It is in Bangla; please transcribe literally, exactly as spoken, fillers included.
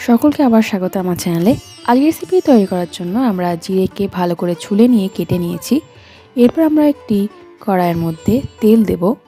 সকলকে আবার স্বাগত আমার চ্যানেলে। আজকের রেসিপি তৈরি করার জন্য আমরা জিরেকে ভালো করে ছুলে নিয়ে কেটে নিয়েছি। এরপর আমরা একটি কড়াইয়ের মধ্যে তেল দেব।